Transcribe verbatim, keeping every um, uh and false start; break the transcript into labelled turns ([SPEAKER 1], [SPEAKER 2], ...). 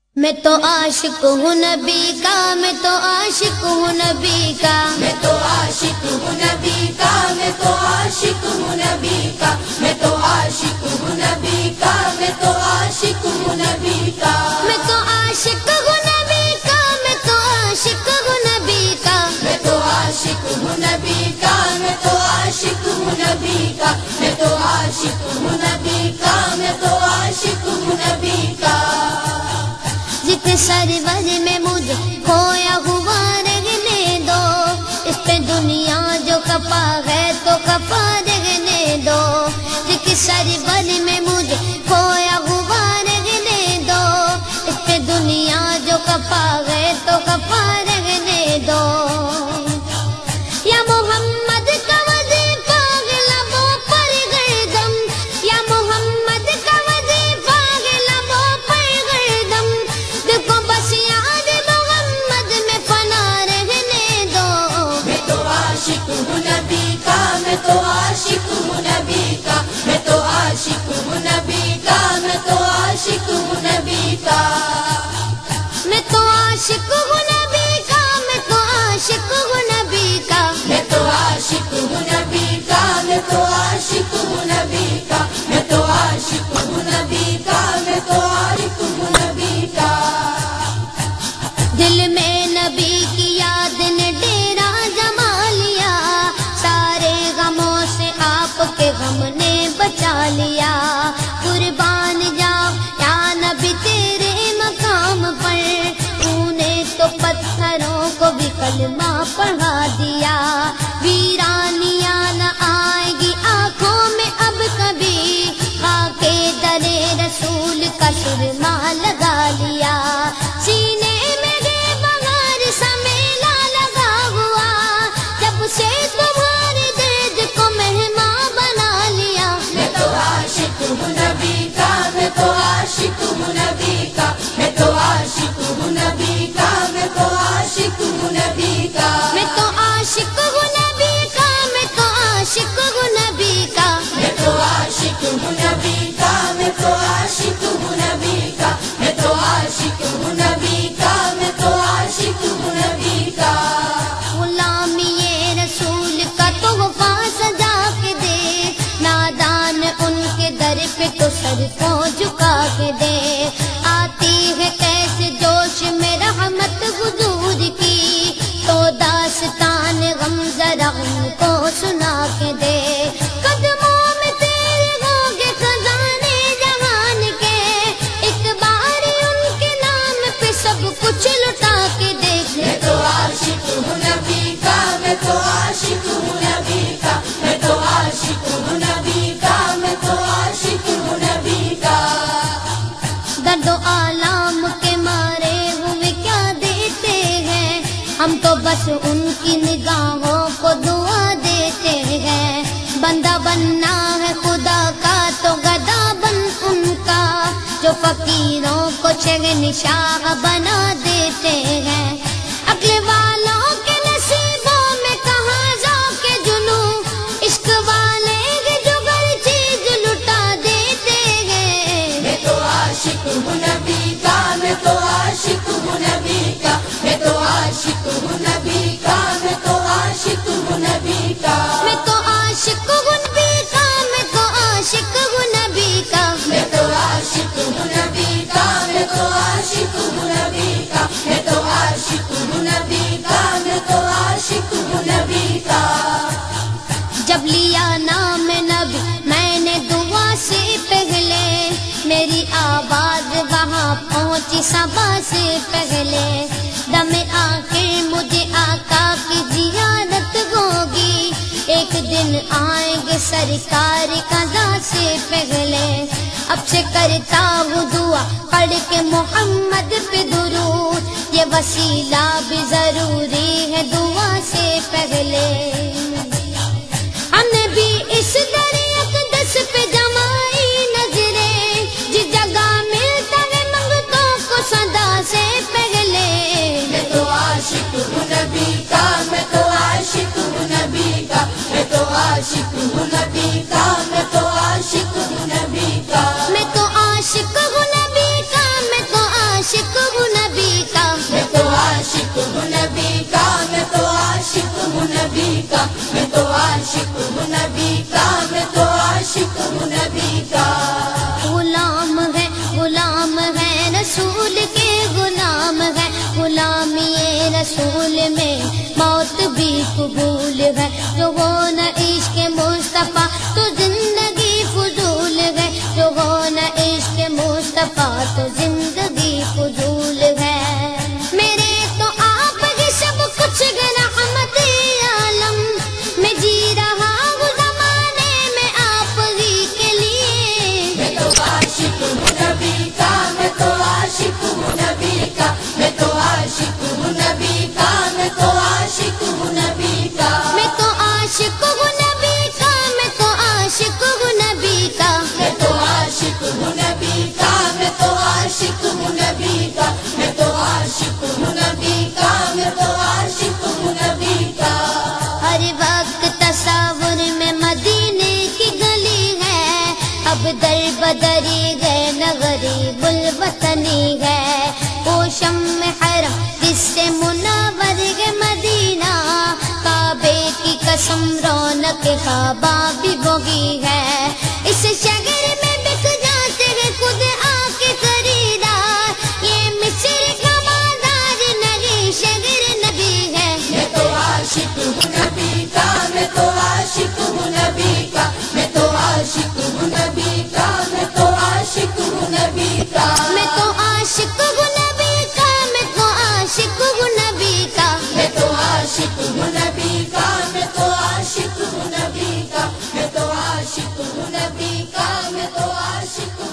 [SPEAKER 1] میں تو عاشق ہوں نبی کا، میں تو عاشق ہوں نبی کا،
[SPEAKER 2] میں تو عاشق ہوں نبی کا، میں تو عاشق ہوں نبی کا، میں تو عاشق ہوں نبی کا، میں تو عاشق ہوں نبی کا،
[SPEAKER 1] میں تو عاشق ہوں نبی کا، میں تو عاشق ہوں نبی کا،
[SPEAKER 2] میں تو عاشق ہوں نبی کا، میں تو عاشق ہوں نبی کا، میں تو عاشق ہوں نبی کا، میں تو عاشق ہوں نبی کا۔
[SPEAKER 1] جتنے سرور میں مجھے کھویا ہوا رہنے دو، اس پہ دنیا جو کپا ہے تو کپا رہنے دو، جتنے سرور میں مجھے کھویا ہوا رہنے دو، اس پہ دنیا جو کپا ہے تو کپا رہنے دو۔ یا محمد کا وظیفہ لبوں پر گردم، یا محمد کا وظیفہ لبوں پر گردم، دیکھو بس یاد محمد میں فنا رہنے دو۔
[SPEAKER 2] میں تو عاشق ہوں نبی کا، میں تو عاشق ہوں نبی کا، میں تو عاشق ہوں نبی کا، میں تو عاشق ہوں نبی کا،
[SPEAKER 1] میں تو عاشق ہوں نبی کا، میں تو عاشق ہوں نبی کا،
[SPEAKER 2] میں تو عاشق ہوں نبی کا، میں تو عاشق ہوں نبی کا، میں تو عاشق ہوں نبی کا، میں تو عاشق ہوں نبی کا۔
[SPEAKER 1] دل میں نبی کی یاد نے ڈیرا جما لیا، سارے غموں سے آپ کے غم نے بچا لیا، قربان جاؤ یا نبی تیرے مقام پر، تو نے تو پتھروں کو بھی کلمہ پڑھا دیا، ویرانیاں نہ آئے گی آنکھوں میں اب کبھی، خاک در رسول کا سرما لگا لیا، سینے میں گے بغیر سا میلہ لگا ہوا، جب سے تمہارے درد کو مہمان بنا لیا۔
[SPEAKER 2] میں تو عاشق ہوں نبی کا، میں تو عاشق ہوں نبی کا، میں تو عاشق ہوں نبی کا، میں تو عاشق ہوں نبی کا،
[SPEAKER 1] میں تو عاشق ہوں نبی کا، میں تو عاشق ہوں نبی کا،
[SPEAKER 2] میں تو عاشق ہوں نبی کا، میں تو عاشق ہوں نبی کا، میں تو عاشق ہوں نبی کا، میں تو عاشق ہوں نبی کا۔
[SPEAKER 1] غلامی رسول کا تحفہ سجا کے دے، نادان ان کے در پہ تو سر کو جھکا کے دے، آتی ہے کیسے جوش میں رحمت حضور کی، تو داستان غم ذرا ان کو سنا کے دے، قدموں میں تیرے ہوں گے خزانے جہان کے، ایک بار ان کے نام پہ سب کچھ لٹا کے دیکھ۔
[SPEAKER 2] میں تو عاشق ہوں نبی کا، میں تو عاشق ہوں نبی کا، میں تو عاشق ہوں نبی کا، میں تو عاشق ہوں نبی کا۔
[SPEAKER 1] درد و آلام کے مارے ہوئے کیا دیتے ہیں، ہم تو بس ان کی نگاہوں کو دعا دیتے ہیں، بندہ بننا ہے خدا کا تو گدا بن ان کا، جو فقیروں کو شہنشاہ بنا دیتے ہیں، عقل والوں کے نصیبوں میں کہاں ذوق جنوں، عشق والے کے جو ہر چیز لٹا دیتے ہیں۔
[SPEAKER 2] میں تو عاشق ہوں نبی کا، میں تو عاشق ہوں نبی کا، میں تو عاشق ہوں نبی کا، میں تو عاشق ہوں نبی کا،
[SPEAKER 1] میں تو عاشق ہوں نبی کا، میں تو عاشق ہوں نبی کا،
[SPEAKER 2] میں تو عاشق ہوں نبی کا، میں تو عاشق ہوں نبی کا، میں تو عاشق ہوں نبی کا، میں تو عاشق ہوں نبی کا۔
[SPEAKER 1] جب لیا نام نبی میں نے دعا سے پہلے، میری آواز وہاں پہنچی صبا سے پہلے، دم آخر مجھے آقا کی زیارت ہوگی، ایک دن آئیں گے سرکار قضا سے پہلے، اب سے کرتا ہوں دعا پڑھ کے محمد پہ درود، یہ وسیلہ بھی ضروری ہے دعا سے پہلے، ہم نے بھی اس در اقدس پہ جمائی نظریں، جس جگہ ملتا ہے منگتوں کو صدا سے پہلے،
[SPEAKER 2] میں تو عاشق ہوں نبی کا، میں تو عاشق ہوں نبی کا، میں تو عاشق ہوں نبی کا، میں تو عاشق ہوں نبی کا،
[SPEAKER 1] میں تو عاشق ہوں نبی کا، میں تو عاشق رسول میں موت بھی قبول ہے، جو ہو نہ عشق مصطفیٰ تو زندگی فضول ہے، جو ہو نہ عشق مصطفیٰ تو زندگی فضول ہے۔ میرے تو آپ ہی سب کچھ رحمت عالم، میں جی رہا ہوں زمانے میں آپ ہی کے لیے۔
[SPEAKER 2] میں تو عاشق ہوں نبی کا، میں تو عاشق ہوں نبی کا، میں تو عاشق ہوں نبی کا، میں تو عاشق ہوں نبی کا،
[SPEAKER 1] میں تو عاشق ہوں نبی کا، میں تو عاشق ہوں نبی کا،
[SPEAKER 2] میں تو عاشق ہوں نبی کا، میں تو عاشق ہوں نبی کا، میں تو عاشق ہوں نبی کا، میں تو عاشق ہوں نبی کا۔
[SPEAKER 1] ہر وقت تصور میں مدینے کی گلی ہے، اب در بدری گئے نہ غریب الوطنی ہے، وہ شمع حرم جس سے منور ہے مدینہ، کعبے کی قسم رونق کعبہ بھی وہی ہے، اس شہر میں بک جاتے ہیں خود آ کے خریدار، یہ مصر کا بازار نہیں شہر نبی ہے۔
[SPEAKER 2] میں تو عاشق ہوں نبی کا، میں تو عاشق ہوں نبی کا، میں تو عاشق ہوں نبی کا، میں تو عاشق ہوں نبی کا،
[SPEAKER 1] میں تو عاشق ہوں نبی کا، میں تو عاشق ہوں نبی کا،
[SPEAKER 2] میں تو عاشق ہوں نبی کا، میں تو عاشق ہوں نبی کا، میں تو عاشق ہوں نبی کا، میں تو عاشق